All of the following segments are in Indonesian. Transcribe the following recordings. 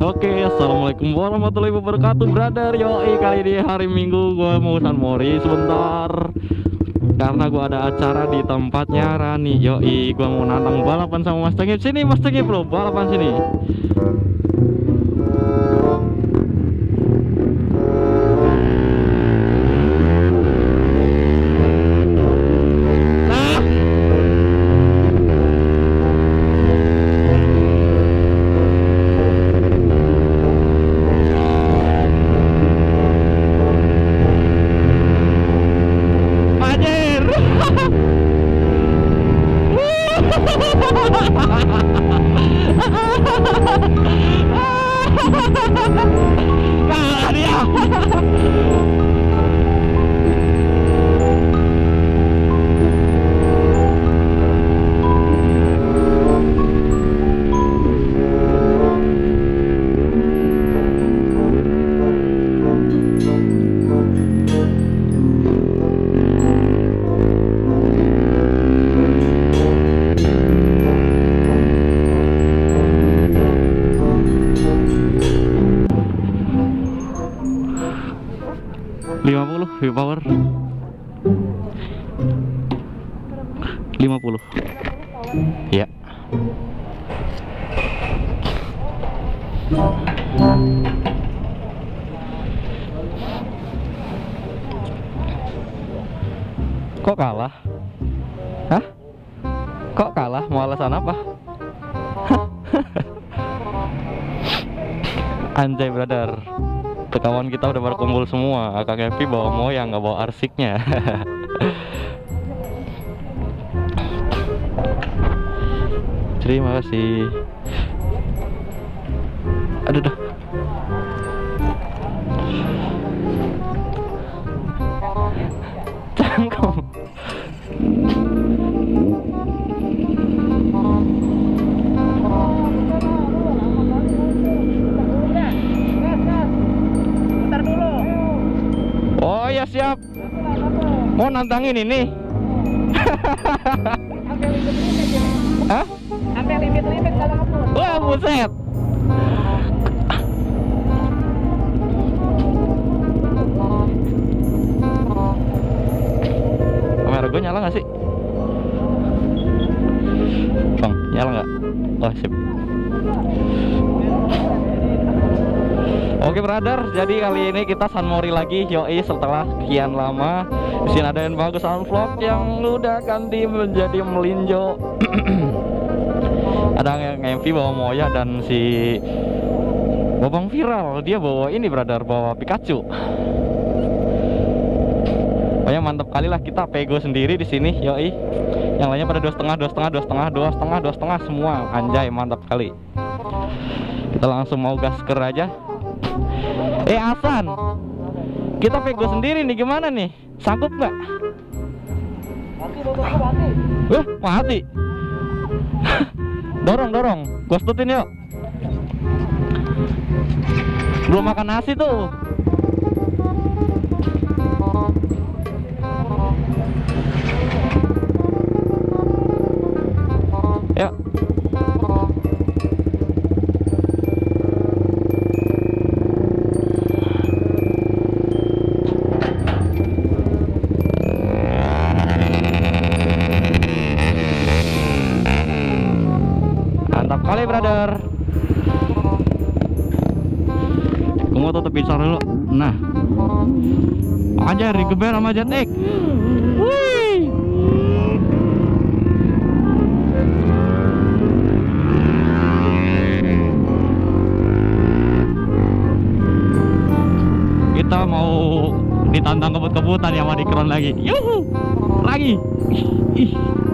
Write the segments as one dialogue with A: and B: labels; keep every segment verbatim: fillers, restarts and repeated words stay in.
A: Oke, assalamualaikum warahmatullahi wabarakatuh, brother. Yoi, kali ini hari Minggu gue mau San Mori sebentar karena gue ada acara di tempatnya Rani. Yoi, gue mau nantang balapan sama Mas Tengip. Sini Mas Tengip bro, balapan sini. Kalah dia. lima puluh V power lima puluh ya. Kok kalah? Hah? Kok kalah? Mau alasan apa? Anjay brother, kawan kita udah berkumpul semua. Kang Evi bawa moyang, nggak bawa arsiknya. Terima kasih. Aduh dah. Cangkem. Oh ya siap. Mau nantangin ini. Hah?
B: Sampai limit-limit kalau ngepur.
A: Wah buset. Kamera gue nyala nggak sih? Bang, nyala nggak? Oh sip. Oke brother, jadi kali ini kita San Mori lagi. Yoi, setelah sekian lama. Di sini ada yang bagus vlog yang udah ganti menjadi melinjo. Ada yang M V bawa Moya dan si Bobang Viral dia bawa ini brother, bawa Pikachu. Pokoknya mantap kali lah, kita pego sendiri di sini. Yoi, yang lainnya pada dua setengah, dua setengah, dua setengah, dua setengah, dua setengah semua. Anjay, mantap kali. Kita langsung mau gasker aja. Eh Hasan, kita pego sendiri nih, gimana nih? Sanggup nggak?
B: Mati, motornya mati.
A: Wah, mati. Dorong, dorong. Gua setutin yuk. Belum makan nasi tuh. Yuk. Mantap kali brother. Aku mau tutup pisau dulu. Nah, aja digeber sama Jet X. Wih. Kita mau ditantang kebut-kebutan ya, sama Dikron lagi. Yuhu, lagi. Ih.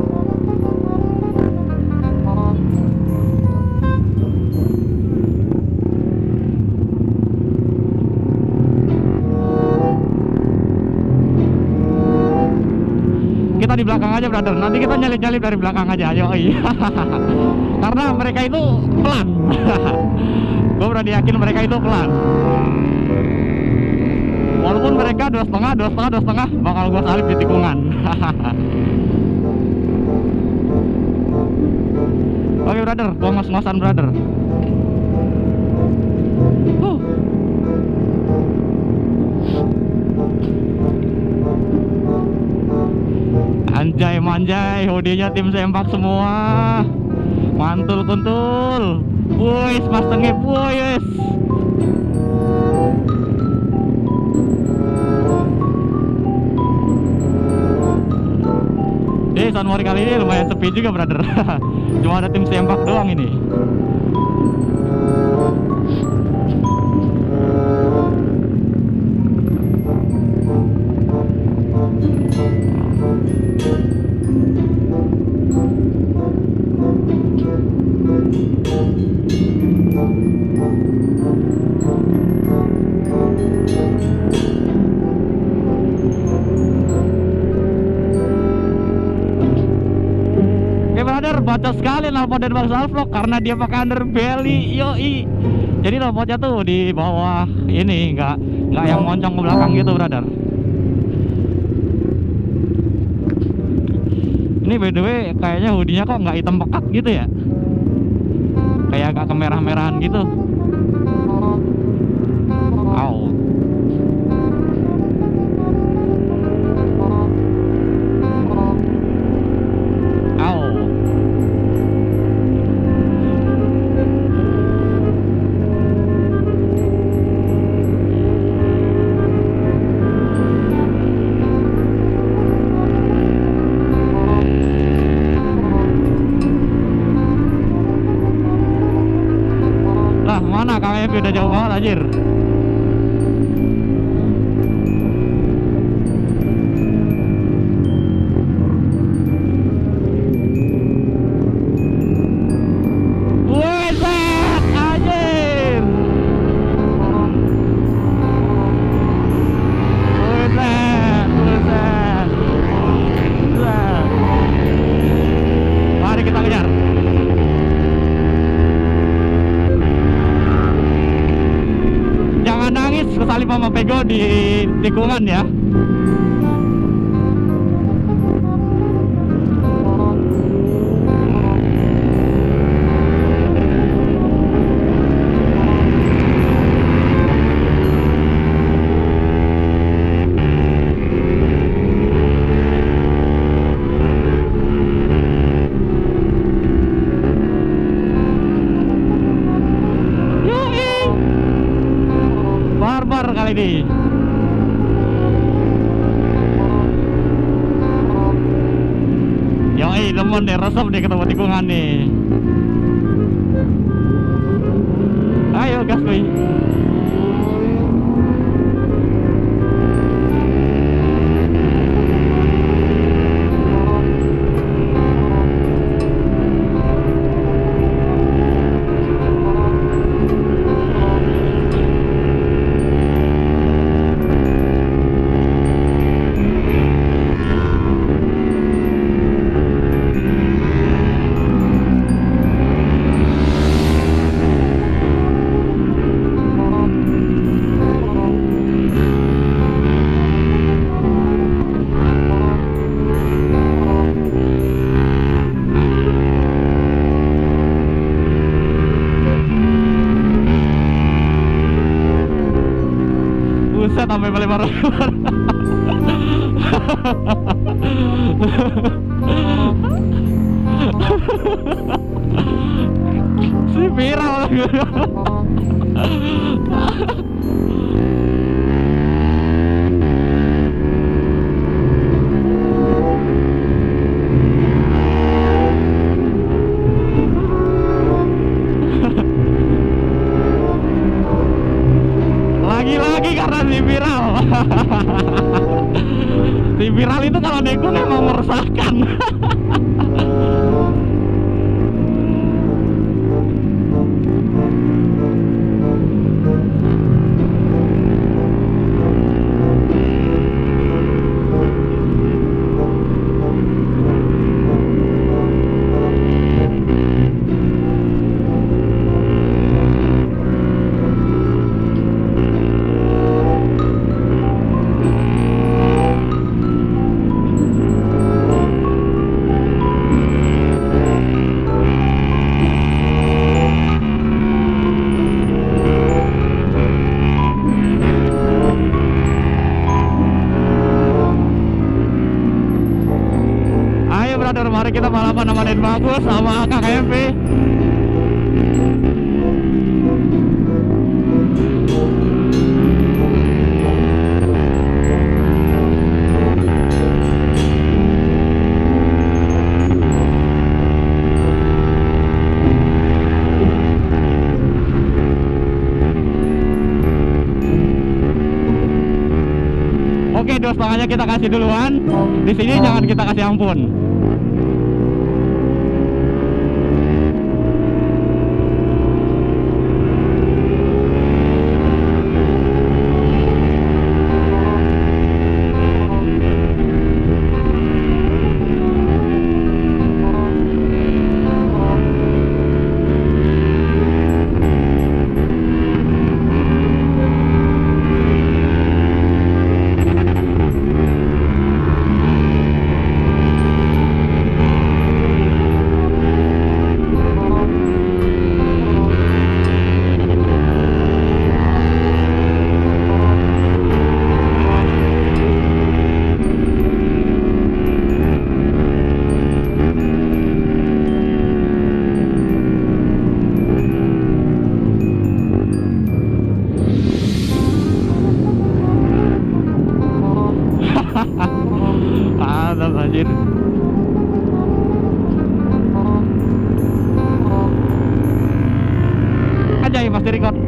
A: Kita di belakang aja brother, nanti kita nyalip-nyalip dari belakang aja. Yoi. Karena mereka itu pelan. Gue berani yakin mereka itu pelan. Walaupun mereka dua setengah, dua setengah, dua setengah, bakal gue salip di tikungan. Oke brother, gua ngos-ngosan brother. hoodie-nya tim sempak semua. Mantul kuntul. Wis Mas Tengip, wis. Di San Mori kali ini lumayan sepi juga, brother. Cuma ada tim sempak doang ini. Baca sekali knalpot dari Bang Salvlog karena dia pakai underbelly, yoi. Jadi knalpotnya tuh di bawah ini, nggak nggak yang moncong ke belakang gitu, brother. Ini by the way kayaknya hoodie-nya kok nggak hitam pekat gitu ya, kayak agak kemerah-merahan gitu. Au. Mana K M F udah jauh banget anjir. Buset anjir. Buset, buset. Buset. Mari kita kejar. Jangan nangis kesalip sama Pego di tikungan ya. Barbar kali ini. Yoi, demen deh, resep deh ketemu tikungan nih. Ayo gas kuy. Buset, sampai melebar-lebar. Si viral. Lagi-lagi karena si viral. Si viral itu kalau nekun emang meresahkan. apa nemenin Bagus sama Kang Evi. Oke, dua setengahnya kita kasih duluan. Di sini jangan kita kasih ampun. Mantap anjir. Aja Mas di record.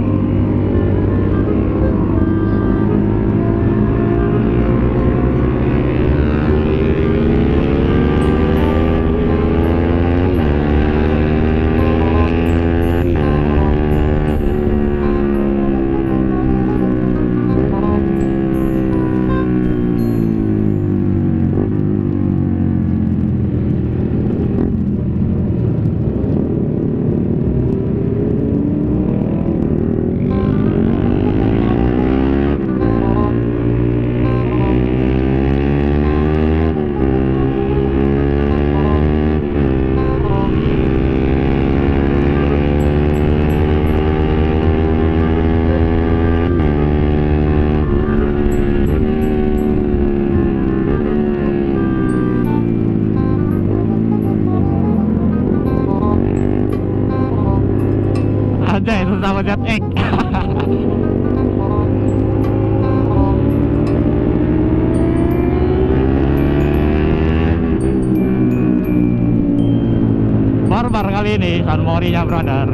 A: Aja itu sama Z X. Barbar kali ini San Morinya brother.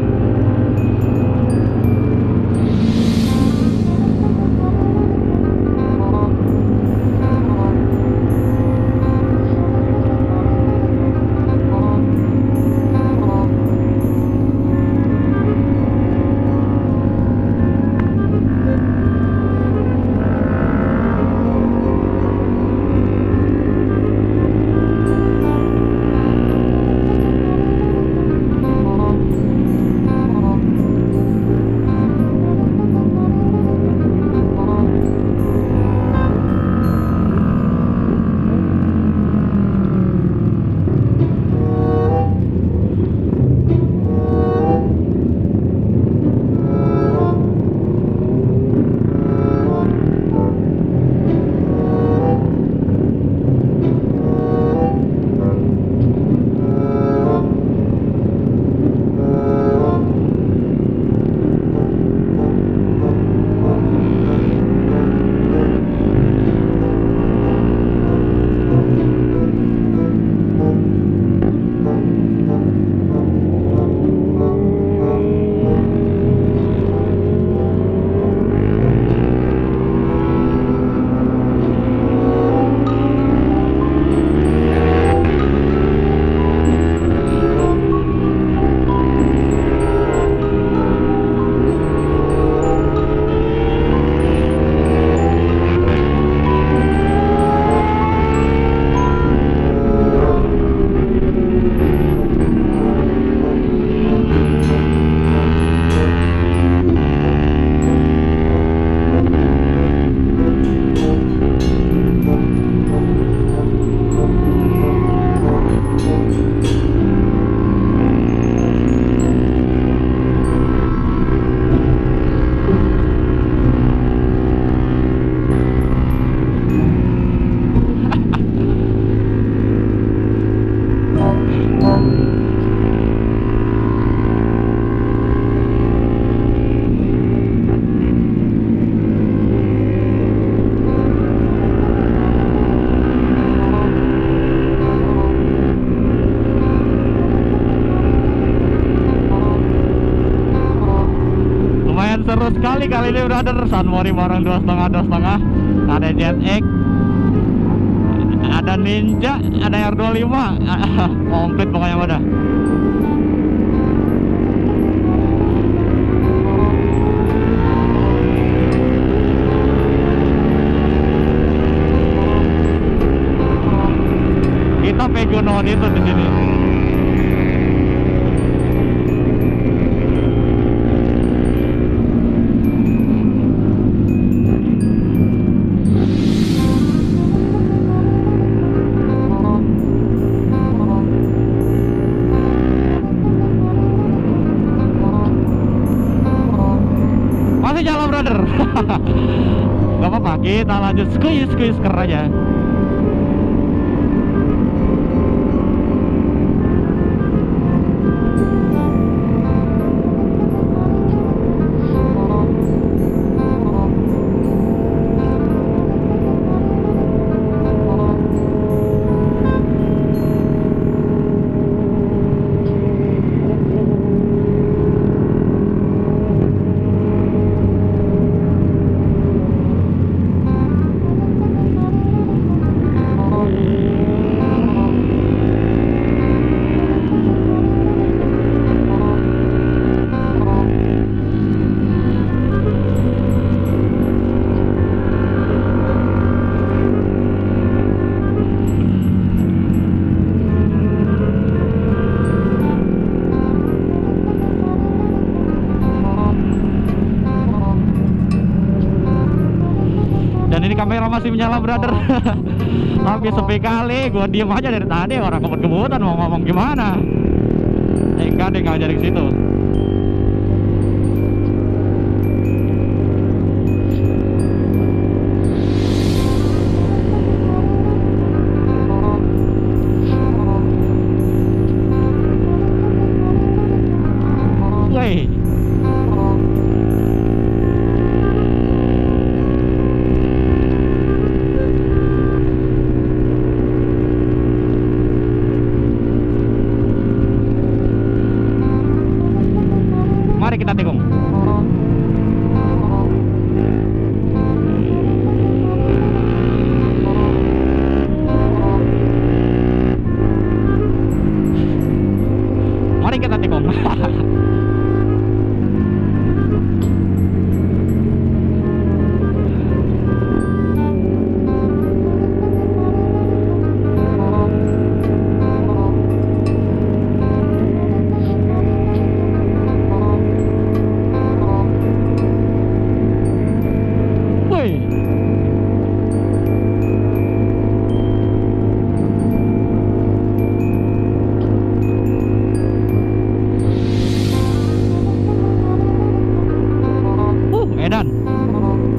A: Dan seru sekali kali ini brother. San Mori bareng dua setengah dua setengah. Ada Jet X, ada Ninja, ada R dua puluh lima. Komplit pokoknya pada. Kita pegonon itu di sini. Masih jalan brother. Gak apa-apa, kita lanjut squeeze squeeze ker aja. Dan ini kamera masih menyala brother. Tapi sepi kali, gua diem aja dari tadi, orang kebut-kebutan mau ngomong gimana. Eh enggak deh, nggak jadi ke situ.